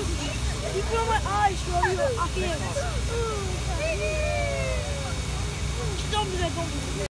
You put on my eyes, show you. I can't. Don't do that, don't do that.